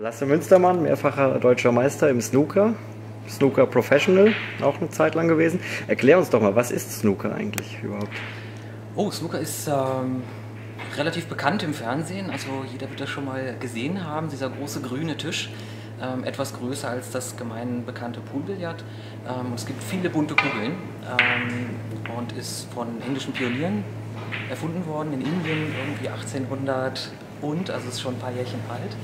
Lasse Münstermann, mehrfacher deutscher Meister im Snooker. Snooker Professional, auch eine Zeit lang gewesen. Erklär uns doch mal, was ist Snooker eigentlich überhaupt? Oh, Snooker ist relativ bekannt im Fernsehen, also jeder wird das schon mal gesehen haben, dieser große grüne Tisch, etwas größer als das gemein bekannte Poolbillard. Es gibt viele bunte Kugeln und ist von englischen Pionieren erfunden worden in Indien, irgendwie 1800 also ist schon ein paar Jährchen alt.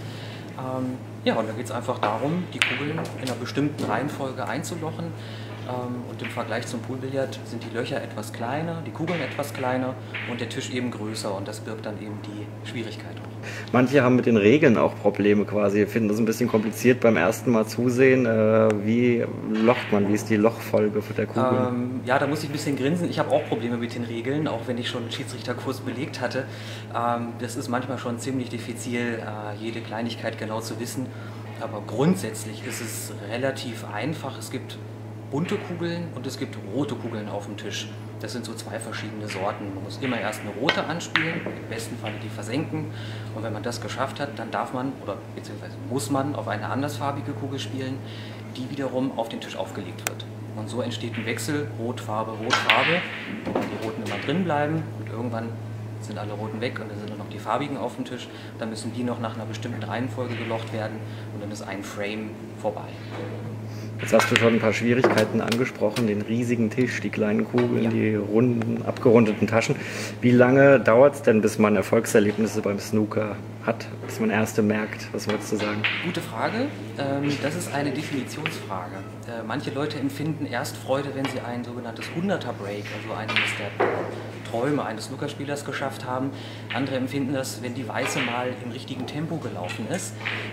Ja, und da geht es einfach darum, die Kugeln in einer bestimmten Reihenfolge einzulochen. Und im Vergleich zum Poolbillard sind die Löcher etwas kleiner, die Kugeln etwas kleiner und der Tisch eben größer. Und das birgt dann eben die Schwierigkeit auch. Manche haben mit den Regeln auch Probleme quasi, finden das ein bisschen kompliziert beim ersten Mal zusehen. Wie locht man, wie ist die Lochfolge der Kugeln? Ja, da muss ich ein bisschen grinsen. Ich habe auch Probleme mit den Regeln, auch wenn ich schon einen Schiedsrichterkurs belegt hatte. Das ist manchmal schon ziemlich diffizil, jede Kleinigkeit genau zu wissen. Aber grundsätzlich ist es relativ einfach. Es gibt bunte Kugeln und es gibt rote Kugeln auf dem Tisch. Das sind so zwei verschiedene Sorten. Man muss immer erst eine rote anspielen, im besten Falle die versenken. Und wenn man das geschafft hat, dann darf man oder beziehungsweise muss man auf eine andersfarbige Kugel spielen, die wiederum auf den Tisch aufgelegt wird. Und so entsteht ein Wechsel, Rotfarbe, Rotfarbe, wo dann die roten immer drin bleiben und irgendwann sind alle roten weg und dann sind nur noch die farbigen auf dem Tisch. Dann müssen die noch nach einer bestimmten Reihenfolge gelocht werden und dann ist ein Frame vorbei. Jetzt hast du schon ein paar Schwierigkeiten angesprochen, den riesigen Tisch, die kleinen Kugeln, Ja. die runden, abgerundeten Taschen. Wie lange dauert es denn, bis man Erfolgserlebnisse beim Snooker hat, bis man erste merkt? Was wolltest du sagen? Gute Frage. Das ist eine Definitionsfrage. Manche Leute empfinden erst Freude, wenn sie ein sogenanntes 100er-Break, also eines der Träume eines Snookerspielers geschafft haben. Andere empfinden das, wenn die Weiße mal im richtigen Tempo gelaufen ist.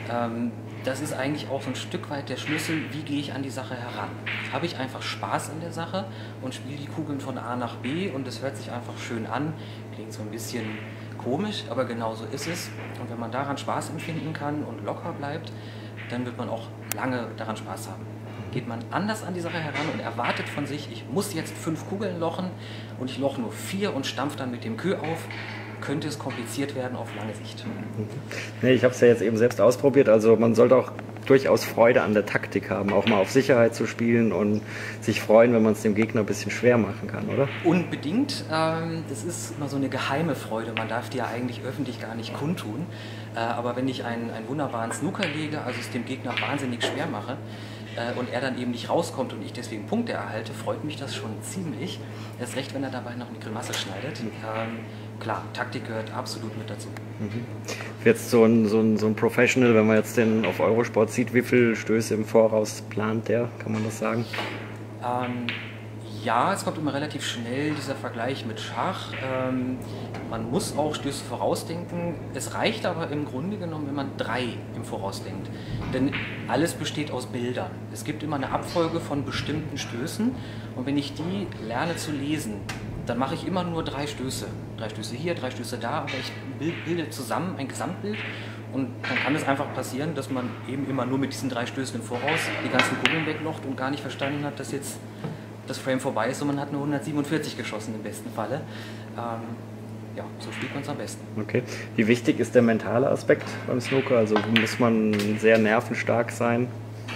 Das ist eigentlich auch so ein Stück weit der Schlüssel, wie gehe ich an die Sache heran. Habe ich einfach Spaß an der Sache und spiele die Kugeln von A nach B und es hört sich einfach schön an, klingt so ein bisschen komisch, aber genau so ist es. Und wenn man daran Spaß empfinden kann und locker bleibt, dann wird man auch lange daran Spaß haben. Geht man anders an die Sache heran und erwartet von sich, ich muss jetzt 5 Kugeln lochen und ich loche nur 4 und stampfe dann mit dem Queue auf, könnte es kompliziert werden auf lange Sicht. Nee, ich habe es ja jetzt eben selbst ausprobiert, also man sollte auch durchaus Freude an der Taktik haben, auch mal auf Sicherheit zu spielen und sich freuen, wenn man es dem Gegner ein bisschen schwer machen kann, oder? Unbedingt. Das ist immer so eine geheime Freude. Man darf die ja eigentlich öffentlich gar nicht kundtun. Aber wenn ich einen wunderbaren Snooker lege, also es dem Gegner wahnsinnig schwer mache und er dann eben nicht rauskommt und ich deswegen Punkte erhalte, freut mich das schon ziemlich. Erst recht, wenn er dabei noch eine Grimasse schneidet. Klar, Taktik gehört absolut mit dazu. Jetzt so ein Professional, wenn man jetzt den auf Eurosport sieht, wie viele Stöße im Voraus plant der, kann man das sagen? Ja, es kommt immer relativ schnell dieser Vergleich mit Schach. Man muss auch Stöße vorausdenken. Es reicht aber im Grunde genommen, wenn man 3 im Voraus denkt. Denn alles besteht aus Bildern. Es gibt immer eine Abfolge von bestimmten Stößen und wenn ich die lerne zu lesen, dann mache ich immer nur 3 Stöße. 3 Stöße hier, 3 Stöße da, aber ich bilde zusammen ein Gesamtbild und dann kann es einfach passieren, dass man eben immer nur mit diesen 3 Stößen im Voraus die ganzen Kugeln weglocht und gar nicht verstanden hat, dass jetzt das Frame vorbei ist und man hat nur 147 geschossen im besten Falle. Ja, so spielt man es am besten. Okay. Wie wichtig ist der mentale Aspekt beim Snooker? Also muss man sehr nervenstark sein?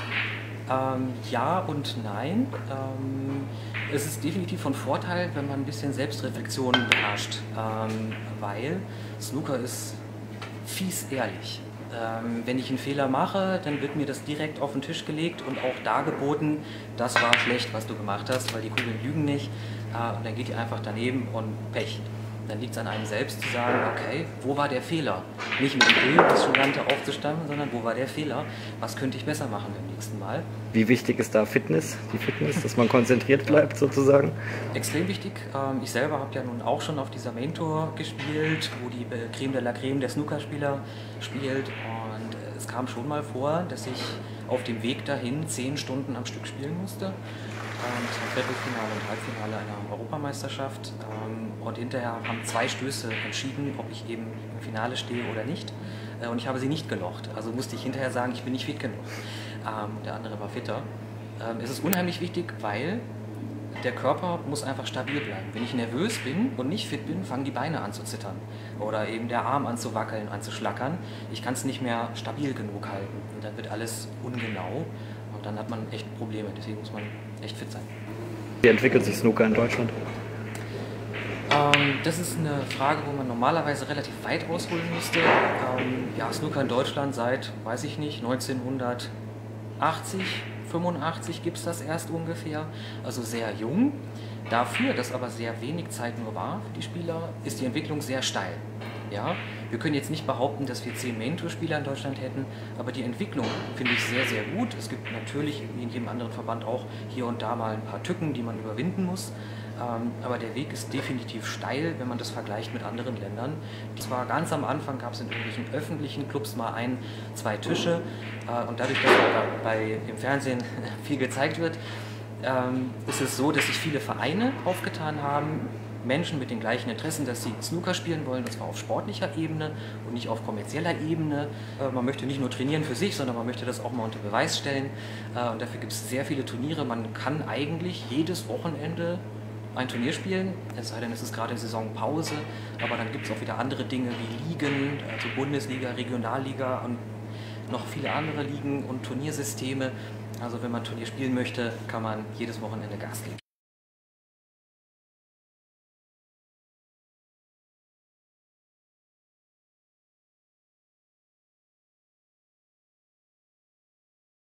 Ja und nein. Es ist definitiv von Vorteil, wenn man ein bisschen Selbstreflexion beherrscht, weil Snooker ist fies ehrlich. Wenn ich einen Fehler mache, dann wird mir das direkt auf den Tisch gelegt und auch dargeboten, das war schlecht, was du gemacht hast, weil die Kugeln lügen nicht. Und dann geht die einfach daneben und Pech. Dann liegt es an einem selbst zu sagen, okay, wo war der Fehler? Nicht mit dem Bild, das Gelernte aufzustammen, sondern wo war der Fehler? Was könnte ich besser machen beim nächsten Mal? Wie wichtig ist da Fitness, die Fitness, dass man konzentriert bleibt sozusagen? Extrem wichtig. Ich selber habe ja nun auch schon auf dieser Main Tour gespielt, wo die Creme de la Creme der Snookerspieler spielt. Und es kam schon mal vor, dass ich auf dem Weg dahin 10 Stunden am Stück spielen musste. Das war Viertelfinale und Halbfinale einer Europameisterschaft. Und hinterher haben 2 Stöße entschieden, ob ich eben im Finale stehe oder nicht. Und ich habe sie nicht gelocht. Also musste ich hinterher sagen, ich bin nicht fit genug. Der andere war fitter. Es ist unheimlich wichtig, weil der Körper muss einfach stabil bleiben. Wenn ich nervös bin und nicht fit bin, fangen die Beine an zu zittern oder eben der Arm an zu wackeln, an zu schlackern. Ich kann es nicht mehr stabil genug halten und dann wird alles ungenau und dann hat man echt Probleme. Deswegen muss man echt fit sein. Wie entwickelt sich Snooker in Deutschland? Das ist eine Frage, wo man normalerweise relativ weit ausholen müsste. Ja, Snooker in Deutschland seit, weiß ich nicht, 1980, 85 gibt es das erst ungefähr, also sehr jung. Dafür, dass aber sehr wenig Zeit nur war für die Spieler, ist die Entwicklung sehr steil. Ja, wir können jetzt nicht behaupten, dass wir 10 Main-Tour-Spieler in Deutschland hätten, aber die Entwicklung finde ich sehr, sehr gut. Es gibt natürlich, wie in jedem anderen Verband auch, hier und da mal ein paar Tücken, die man überwinden muss. Aber der Weg ist definitiv steil, wenn man das vergleicht mit anderen Ländern. Zwar ganz am Anfang gab es in irgendwelchen öffentlichen Clubs mal 1, 2 Tische und dadurch, dass im Fernsehen viel gezeigt wird, ist es so, dass sich viele Vereine aufgetan haben, Menschen mit den gleichen Interessen, dass sie Snooker spielen wollen, und zwar auf sportlicher Ebene und nicht auf kommerzieller Ebene. Man möchte nicht nur trainieren für sich, sondern man möchte das auch mal unter Beweis stellen. Und dafür gibt es sehr viele Turniere. Man kann eigentlich jedes Wochenende ein Turnier spielen, es sei denn, es ist gerade Saisonpause, aber dann gibt es auch wieder andere Dinge wie Ligen, also Bundesliga, Regionalliga und noch viele andere Ligen und Turniersysteme. Also wenn man Turnier spielen möchte, kann man jedes Wochenende Gas geben.